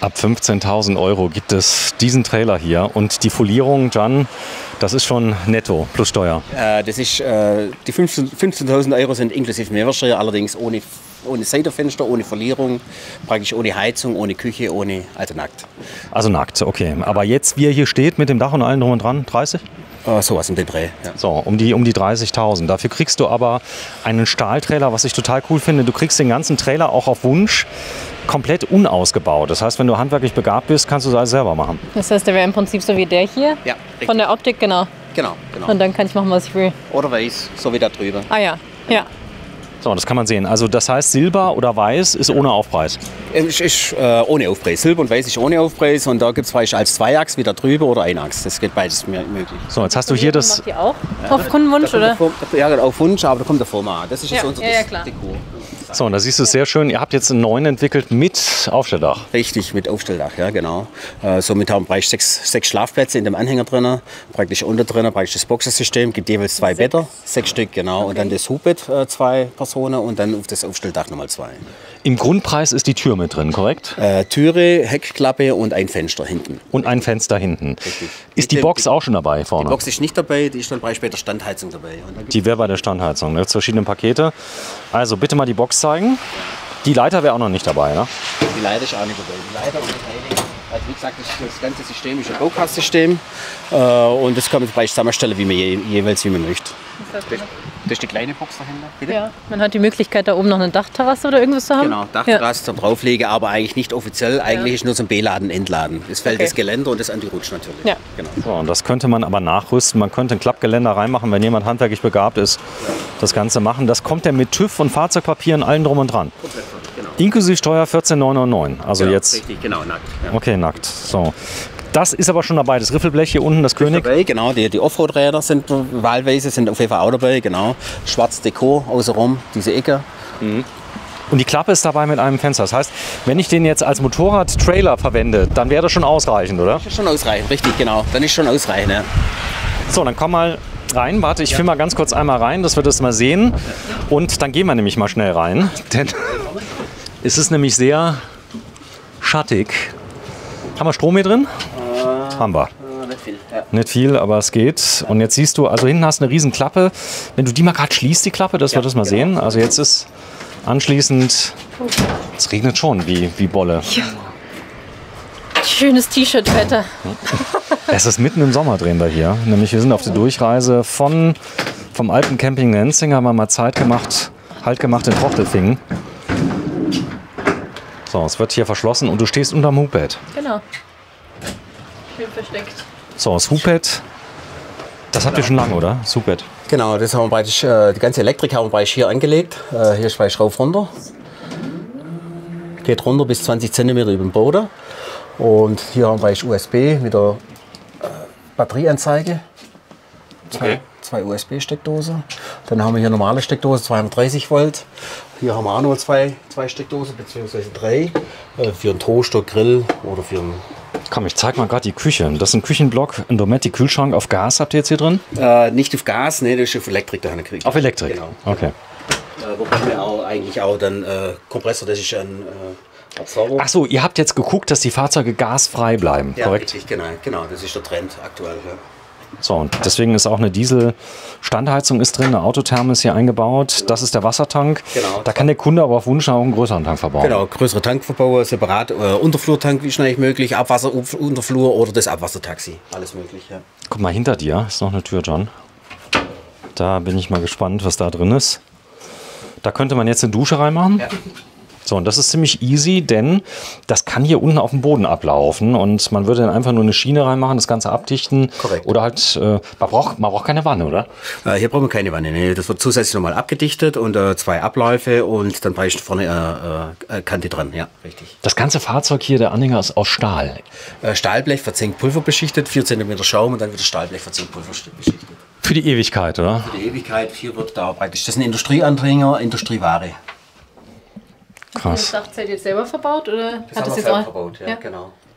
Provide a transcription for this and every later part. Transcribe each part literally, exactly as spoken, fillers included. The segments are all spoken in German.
Ab fünfzehntausend Euro gibt es diesen Trailer hier und die Folierung, Jan, das ist schon netto plus Steuer. Äh, das ist, äh, die fünfzehntausend Euro sind inklusive Mehrwertsteuer, allerdings ohne, ohne Seitenfenster, ohne Folierung, praktisch ohne Heizung, ohne Küche, ohne, also nackt. Also nackt, okay. Aber jetzt, wie er hier steht, mit dem Dach und allem drum und dran, dreißig? Äh, sowas um den Dreh, ja. So, um die, um die dreißigtausend. Dafür kriegst du aber einen Stahltrailer, was ich total cool finde. Du kriegst den ganzen Trailer auch auf Wunsch komplett unausgebaut. Das heißt, wenn du handwerklich begabt bist, kannst du es alles selber machen. Das heißt, der wäre im Prinzip so wie der hier? Ja, richtig. Von der Optik, genau. Genau, genau. Und dann kann ich machen, was ich will. Oder weiß, so wie da drüber. Ah ja, ja. So, das kann man sehen. Also das heißt, Silber oder Weiß ist ohne Aufpreis. Ist, ist äh, ohne Aufpreis. Silber und Weiß ist ohne Aufpreis. Und da gibt es vielleicht als Zweiachs wieder drüber oder Einachs. Das geht beides möglich. So, jetzt hast du hier das... Macht die auch? Auf Kundenwunsch, oder? Ja, auf Wunsch, aber da kommt der Format. Das ist jetzt Ja, unser ja, ja, klar. Dekor. So, und da siehst du es sehr schön. Ihr habt jetzt einen neuen entwickelt mit Aufstelldach. Richtig, mit Aufstelldach, ja genau. Äh, somit haben wir praktisch sechs, sechs Schlafplätze in dem Anhänger drin. Praktisch unter drin, praktisch das Boxersystem. Gibt jeweils zwei Sechs. Better, sechs Stück, genau. Okay. Und dann das Hubbett, äh, zwei Personen und dann auf das Aufstelldach nochmal zwei. Im Grundpreis ist die Tür mit drin, korrekt? Äh, Türe, Heckklappe und ein Fenster hinten. Und ein Fenster hinten. Richtig. Ist die Box auch schon dabei vorne? Die Box ist nicht dabei, die ist dann praktisch bei der Standheizung dabei. Und dann Die wäre bei der Standheizung. Da gibt es verschiedene Pakete. Also bitte mal die Box zeigen. Die Leiter wäre auch noch nicht dabei, ne? Die Leiter ist auch nicht dabei. Die Leiter und die Teile. Also wie gesagt, das, das ganze System ist ein Go-Cast-System. Äh, und das kann man praktisch zusammenstellen, wie man je, jeweils wie man möchte. Das, das ist die kleine Box dahinter. Bitte? Ja, man hat die Möglichkeit, da oben noch eine Dachterrasse oder irgendwas zu haben. Genau, Dachterrasse zum Drauflegen, aber eigentlich nicht offiziell. Eigentlich ist nur zum Beladen, Entladen. Das fällt Okay. das Geländer und das Anti-Rutsch natürlich. Ja. Genau. So, und das könnte man aber nachrüsten. Man könnte ein Klappgeländer reinmachen, wenn jemand handwerklich begabt ist, das Ganze machen. Das kommt ja mit TÜV und Fahrzeugpapieren allen drum und dran. Genau. Inklusive Steuer vierzehn neunundneunzig. Also Genau, jetzt. Richtig, genau, nackt. Ja. Okay, nackt. So. Das ist aber schon dabei. Das Riffelblech hier unten, das König. Dabei, genau, die, die Offroad-Räder sind wahlweise, sind auf jeden Fall auch dabei, genau. Schwarz Dekor außenrum, diese Ecke. Und die Klappe ist dabei mit einem Fenster. Das heißt, wenn ich den jetzt als Motorrad-Trailer verwende, dann wäre das schon ausreichend, oder? Das ist schon ausreichend, richtig, genau. Dann ist schon ausreichend, ja. So, dann komm mal rein. Warte, ich filme mal ganz kurz einmal rein, dass wir das mal sehen. Und dann gehen wir nämlich mal schnell rein. Denn es ist nämlich sehr schattig. Haben wir Strom hier drin? Äh, Haben wir. äh, nicht viel, ja. Nicht viel, aber es geht. Und jetzt siehst du, also hinten hast du eine riesen Klappe. Wenn du die mal gerade schließt, die Klappe, dass wir das mal sehen. Also jetzt ist anschließend, es regnet schon wie, wie Bolle. Ja. Schönes T-Shirt-Wetter. Es ist mitten im Sommer, drehen wir hier. Nämlich wir sind auf der Durchreise von, vom alten Camping Lenzing, haben wir mal Zeit gemacht, Halt gemacht in Trochtelfingen. So, es wird hier verschlossen und du stehst unterm Hubbett. Genau. Schön versteckt. So, das Hubbett, das habt ihr schon lange, oder? Das Hubbett. Genau, das haben wir praktisch, äh, die ganze Elektrik haben wir praktisch hier angelegt. Äh, hier ist praktisch rauf runter. Geht runter bis zwanzig Zentimeter über den Boden. Und hier haben wir praktisch U S B mit der äh, Batterieanzeige. Zwei, Okay. zwei U S B-Steckdosen. Dann haben wir hier normale Steckdosen, zweihundertdreißig Volt. Hier haben wir auch noch zwei, zwei Steckdosen, beziehungsweise drei. Äh, für einen Toaster, Grill oder für einen. Komm, ich zeig mal gerade die Küche. Das ist ein Küchenblock, ein Dometic-Kühlschrank auf Gas habt ihr jetzt hier drin? Äh, nicht auf Gas, ne, das ist auf Elektrik da gekriegt. Auf Elektrik? Genau. Okay. Äh, wobei wir auch eigentlich auch dann äh, Kompressor, das ist ein äh, Absauger. Ach so, ihr habt jetzt geguckt, dass die Fahrzeuge gasfrei bleiben, Ja, korrekt? richtig, genau, genau, das ist der Trend aktuell. Ja. So, und deswegen ist auch eine Diesel-Standheizung ist drin, eine Autotherme ist hier eingebaut. Das ist der Wassertank. Genau. Da kann der Kunde aber auf Wunsch auch einen größeren Tank verbauen. Genau, größere Tankverbaue, separat, äh, Unterflurtank ist eigentlich möglich, Abwasser, Unterflur oder das Abwassertaxi, alles möglich. Ja. Guck mal, hinter dir ist noch eine Tür, John. Da bin ich mal gespannt, was da drin ist. Da könnte man jetzt eine Dusche reinmachen. Ja. So, und das ist ziemlich easy, denn das kann hier unten auf dem Boden ablaufen und man würde dann einfach nur eine Schiene reinmachen, das Ganze abdichten. Korrekt. Oder halt, äh, man, braucht, man braucht keine Wanne, oder? Äh, hier brauchen wir keine Wanne, nee. Das wird zusätzlich nochmal abgedichtet und äh, zwei Abläufe und dann brauche vorne äh, äh, Kante dran, ja, richtig. Das ganze Fahrzeug hier, der Anhänger ist aus Stahl. Äh, Stahlblech verzinkt Pulver beschichtet, vier Zentimeter Schaum und dann wieder Stahlblech verzinkt Pulver beschichtet. Für die Ewigkeit, oder? Für die Ewigkeit, hier wird da praktisch, das ist ein Industrieanhänger, Industrieware. Krass. Das Dachzelt jetzt selber verbaut oder Das hat haben das wir jetzt auch? verbaut, ja, Ja. genau.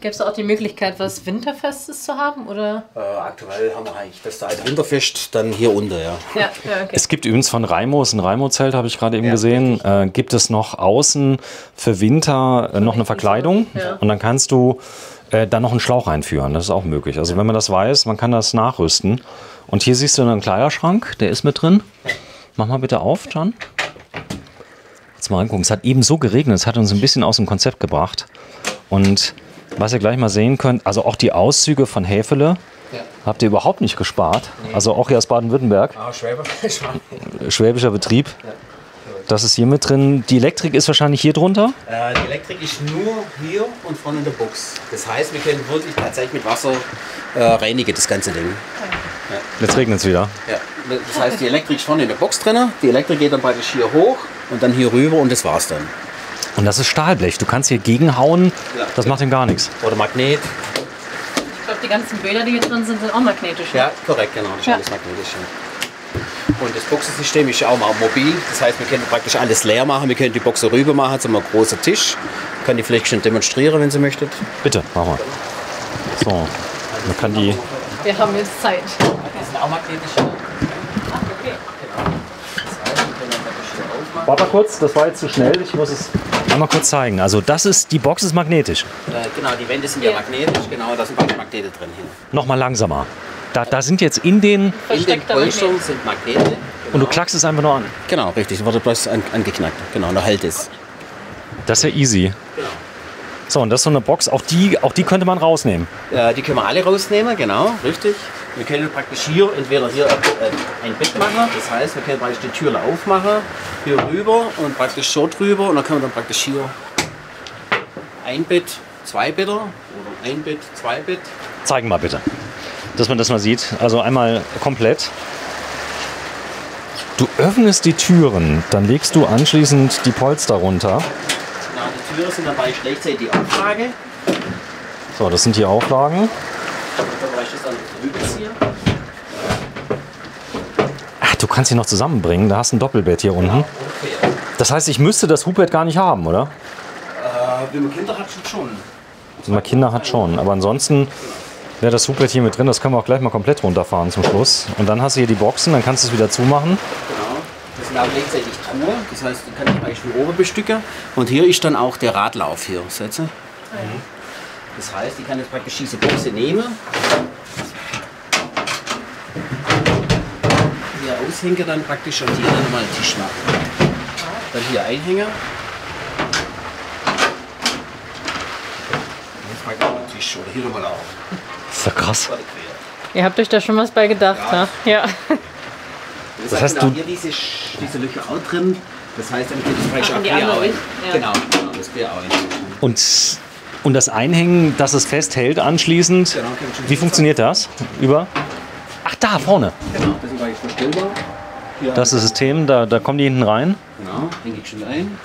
Gäbe es auch die Möglichkeit, was Winterfestes zu haben? Oder? Äh, aktuell haben wir eigentlich das alte Winterfest dann hier unter, ja. Ja, ja, okay. Es gibt übrigens von Raimos, ein Raimo-Zelt habe ich gerade eben Ja, gesehen, äh, gibt es noch außen für Winter äh, noch eine Verkleidung. Ja. Und dann kannst du äh, dann noch einen Schlauch einführen. Das ist auch möglich. Also wenn man das weiß, man kann das nachrüsten. Und hier siehst du einen Kleiderschrank, der ist mit drin. Mach mal bitte auf, John. Jetzt mal reingucken. Es hat eben so geregnet, es hat uns ein bisschen aus dem Konzept gebracht. Und was ihr gleich mal sehen könnt, also auch die Auszüge von Häfele, ja. Habt ihr überhaupt nicht gespart. Nee. Also auch hier aus Baden-Württemberg. Ah, Schwäber. Schwäbischer Betrieb. Ja. Das ist hier mit drin. Die Elektrik ist wahrscheinlich hier drunter? Äh, die Elektrik ist nur hier und vorne in der Box. Das heißt, wir können wirklich tatsächlich mit Wasser äh, reinigen, das ganze Ding. Ja. Jetzt regnet es wieder. Ja. Das heißt, die Elektrik ist vorne in der Box drin. Die Elektrik geht dann praktisch hier hoch und dann hier rüber und das war's dann. Und das ist Stahlblech. Du kannst hier gegenhauen, ja. Das macht ihm gar nichts. Oder Magnet. Ich glaube, die ganzen Bäder, die hier drin sind, sind auch magnetisch. Ja, korrekt, genau. Das ist ja. alles magnetisch. Und das Boxensystem ist auch mal mobil. Das heißt, wir können praktisch alles leer machen. Wir können die Boxen rüber machen zu einem großen Tisch. Ich kann die vielleicht schon demonstrieren, wenn Sie möchtet. Bitte, mach mal. So, man kann die... Wir haben jetzt Zeit. Das sind auch magnetische. Ach, okay. Warte mal kurz, das war jetzt zu schnell. Ich muss es einmal kurz zeigen. Also das ist, die Box ist magnetisch. Äh, genau, die Wände sind ja, ja magnetisch. Genau, da sind beide Magnete drin hier. Nochmal langsamer. Da, da sind jetzt in den... In den Polstern sind Magnete. Genau. Und du klackst es einfach nur an. Genau, richtig. Das wurde bloß an, angeknackt. Genau, und da hält es. Das ist ja easy. Genau. So, und das ist so eine Box. Auch die, auch die könnte man rausnehmen. Äh, die können wir alle rausnehmen, genau, richtig. Wir können praktisch hier entweder hier äh, ein Bett machen. Das heißt, wir können praktisch die Türe aufmachen, hier rüber und praktisch so drüber. Und dann können wir dann praktisch hier ein Bett, zwei Better oder ein Bett, zwei Bett. Zeigen mal bitte, dass man das mal sieht. Also einmal komplett. Du öffnest die Türen, dann legst du anschließend die Polster runter. Genau, die Türen sind dabei gleichzeitig die Auflage. So, das sind die Auflagen. Ach, du kannst sie noch zusammenbringen. Da hast du ein Doppelbett hier unten. Das heißt, ich müsste das Hubbett gar nicht haben, oder? Äh, wenn man Kinder hat, schon. Wenn man Kinder hat, schon. Aber ansonsten wäre das Hubbett hier mit drin. Das können wir auch gleich mal komplett runterfahren zum Schluss. Und dann hast du hier die Boxen, dann kannst du es wieder zumachen. Genau. Das sind auch gleichzeitig Truhe. Das heißt, du kannst beispielsweise oben bestücken. Und hier ist dann auch der Radlauf hier. Sätze. Mhm. Das heißt, ich kann jetzt praktisch diese Boxe nehmen. Hier aushängen dann praktisch und hier dann mal einen Tisch machen. Dann hier einhängen. Jetzt mal einen Tisch oder hier nochmal auch. Das ist ja krass. Ihr habt euch da schon was bei gedacht, ja? Ja. Das, das heißt, heißt, du hier diese, diese Löcher auch drin. Das heißt, dann geht es praktisch Ach, auch die hier andere auch. Richtung, ja. Genau, genau, das wäre auch ein. Und, und das Einhängen, dass es festhält anschließend. Genau, wie funktioniert das? Über? Ach, da vorne. Genau, das ist eigentlich verstellbar. Hier Das ist das System, da, da kommen die hinten rein. Genau, hänge ich schon ein.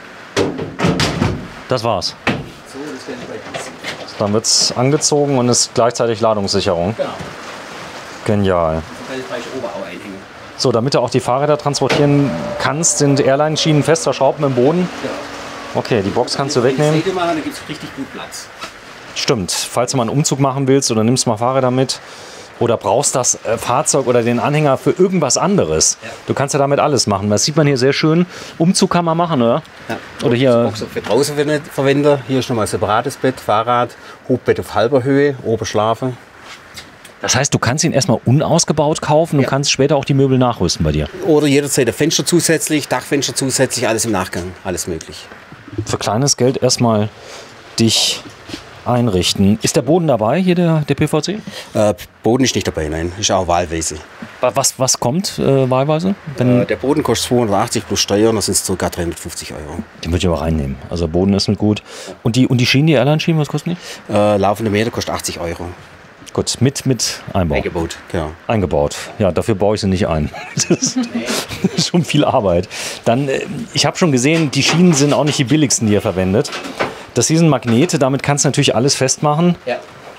Das war's. So, das wäre gleich. Dann wird es angezogen und ist gleichzeitig Ladungssicherung. Genau. Genial. Das kann ich gleich oben auch einhängen. So, damit du auch die Fahrräder transportieren kannst, sind Airline-Schienen fest verschraubt im Boden. Genau. Okay, die Box kannst du Wenn wegnehmen. ich Säge mache, dann gibt es richtig gut Platz. Stimmt, falls du mal einen Umzug machen willst oder nimmst mal Fahrräder mit oder brauchst das äh, Fahrzeug oder den Anhänger für irgendwas anderes. Ja. Du kannst ja damit alles machen. Das sieht man hier sehr schön. Umzug kann man machen, oder? Ja. Oder hier. Box für draußen verwenden. Hier ist nochmal ein separates Bett, Fahrrad, Hochbett auf halber Höhe, oben schlafen. Das heißt, du kannst ihn erstmal unausgebaut kaufen und Ja. kannst später auch die Möbel nachrüsten bei dir. Oder jederzeit ein Fenster zusätzlich, Dachfenster zusätzlich, alles im Nachgang, alles möglich. Für kleines Geld erstmal dich einrichten. Ist der Boden dabei, hier der, der P V C? Äh, Boden ist nicht dabei, nein, ist auch wahlweise. Was, was kommt äh, wahlweise? Wenn, Äh, der Boden kostet zweihundertachtzig plus Steuern, das sind es ca. dreihundertfünfzig Euro. Den würde ich aber reinnehmen. Also Boden ist nicht gut. Und die, und die Schienen, die Airline-Schienen, was kosten die? Äh, laufende Meter kostet achtzig Euro. Gut, mit, mit Einbau. Eingebaut, genau. Eingebaut. Ja, dafür baue ich sie nicht ein. Das ist schon viel Arbeit. Dann, äh, ich habe schon gesehen, die Schienen sind auch nicht die billigsten, die ihr verwendet. Das hier sind Magnete, damit kannst du natürlich alles festmachen. Ja.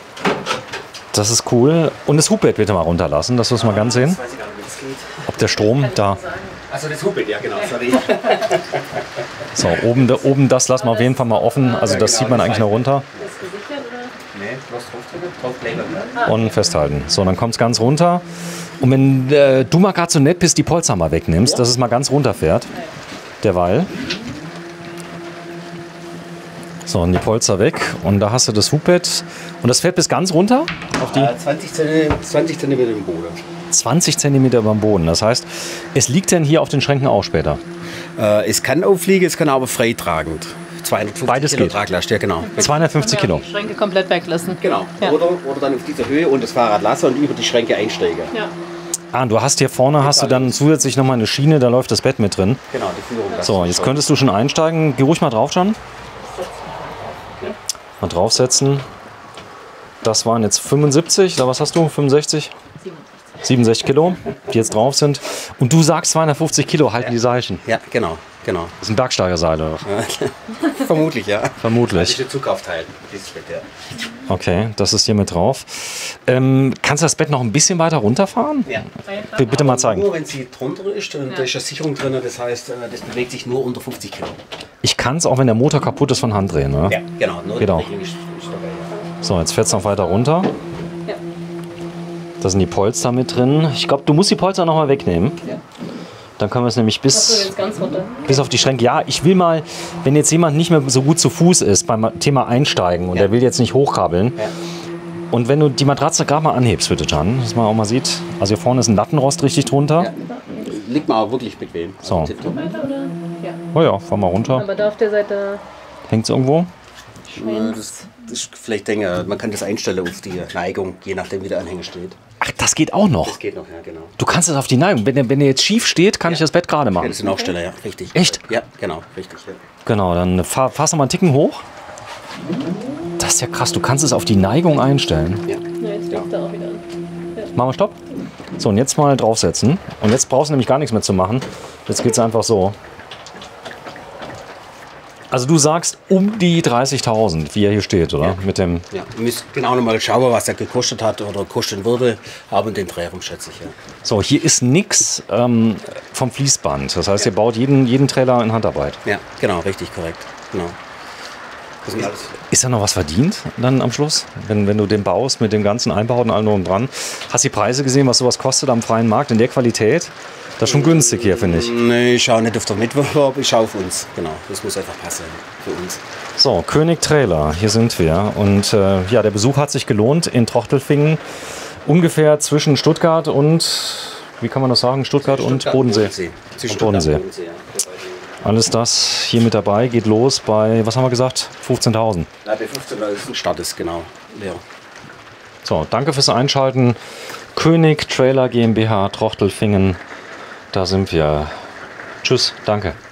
Das ist cool. Und das Hubbett bitte mal runterlassen, dass wir es mal ganz sehen. weiß ich gar nicht, wie das geht. Ob der Strom da. Also das Hubbett, ja genau, sorry. So, oben, da, oben das lassen wir auf jeden Fall mal offen. Also das zieht man eigentlich noch runter. Ist gesichert oder? Nee, bloß draufdrücken, draufkleben. Und festhalten. So, dann kommt es ganz runter. Und wenn äh, du mal gerade so nett bist, die Polster mal wegnimmst, ja. dass es mal ganz runterfährt. Derweil. So, und die Polster weg. Und da hast du das Hubbett. Und das fährt bis ganz runter? Auf die Äh, zwanzig Zentimeter im Boden. zwanzig Zentimeter über dem Boden. Das heißt, es liegt denn hier auf den Schränken auch später? Äh, es kann aufliegen, es kann aber freitragend. zweihundertfünfzig Beides Kilo geht. Traglast, ja genau. zweihundertfünfzig Kilo. Die Schränke komplett weglassen. Genau. Ja. Oder, oder dann auf dieser Höhe und das Fahrrad lassen und über die Schränke einsteigen. Ja. Ah, du hast hier vorne hast du dann zusätzlich nochmal eine Schiene, da läuft das Bett mit drin. Genau, die Führung. So, jetzt könntest du schon einsteigen. Geh ruhig mal drauf, John. Mal draufsetzen. Das waren jetzt fünfundsiebzig, oder was hast du? fünfundsechzig? siebenundsechzig Kilo, die jetzt drauf sind. Und du sagst zweihundertfünfzig Kilo halten ja. die Seilchen. Ja, genau, genau. Das sind Bergsteigerseile. Vermutlich, ja. Vermutlich. Das ist Zugaufteil. Dieses Bett, ja. Okay, das ist hier mit drauf. Ähm, kannst du das Bett noch ein bisschen weiter runterfahren? Ja. B bitte mal zeigen. Nur wenn sie drunter ist, dann ja. ist eine Sicherung drin, das heißt, das bewegt sich nur unter fünfzig Kilo. Ich kann es auch, wenn der Motor kaputt ist, von Hand drehen. Ne? Ja, genau. Nur Geht auch. Ist, ist dabei, ja. So, jetzt fährt es noch weiter runter. Ja. Da sind die Polster mit drin. Ich glaube, du musst die Polster noch mal wegnehmen. Ja. Dann können wir es nämlich bis, Achso, jetzt ganz runter. bis auf die Schränke. Ja, ich will mal, wenn jetzt jemand nicht mehr so gut zu Fuß ist beim Thema Einsteigen und Ja. der will jetzt nicht hochkrabbeln. Ja. Und wenn du die Matratze gerade mal anhebst, bitte, Can, dass man auch mal sieht. Also hier vorne ist ein Lattenrost richtig drunter. Ja. Liegt mir auch wirklich bequem. So. Also tipptopp. Weiter, oder? Ja. Oh ja, fahr mal runter. Aber da auf der Seite Hängt es irgendwo? Ja, das, das ist vielleicht denke, man kann das einstellen auf die Neigung, je nachdem wie der Anhänger steht. Ach, das geht auch noch. Das geht noch, ja genau. Du kannst es auf die Neigung. Wenn der, wenn der jetzt schief steht, kann ich das Bett gerade Ja, machen. das ist ein Aufsteller, ja, richtig. Echt? Ja, genau, richtig. Ja. Genau, dann fahr, fahrst du mal einen Ticken hoch. Das ist ja krass, du kannst es auf die Neigung einstellen. Ja. Ja, jetzt fängt er auch wieder an. Machen wir Stopp. So, und jetzt mal draufsetzen. Und jetzt brauchst du nämlich gar nichts mehr zu machen. Jetzt geht es einfach so. Also du sagst um die dreißigtausend, wie er hier steht, oder? Ja. Mit dem. Ja, ihr müsst genau noch mal schauen, was er gekostet hat oder kosten würde, aber den Dreh rum schätze ich, ja. So, hier ist nichts ähm, vom Fließband. Das heißt, ihr baut jeden, jeden Trailer in Handarbeit. Ja, genau, richtig, korrekt. Genau. Das sind alles. Ist da noch was verdient dann am Schluss? Wenn, wenn du den baust mit dem ganzen Einbau und allem drum und dran. Hast du die Preise gesehen, was sowas kostet am freien Markt in der Qualität? Das ist schon günstig hier, finde ich. Nee, ich schaue nicht auf den Mitbewerb, ich schaue auf uns. Genau, das muss einfach passen für uns. So, König Trailer, hier sind wir. Und äh, ja, der Besuch hat sich gelohnt in Trochtelfingen. Ungefähr zwischen Stuttgart und, wie kann man das sagen, Stuttgart, und Bodensee. Bodensee. Zwischen Und Bodensee. Stuttgart und Bodensee, ja. Alles das hier mit dabei, geht los bei, was haben wir gesagt, fünfzehntausend. Ja, bei fünfzehntausend Start ist, genau. Ja. So, danke fürs Einschalten. König Trailer GmbH, Trochtelfingen, da sind wir. Tschüss, danke.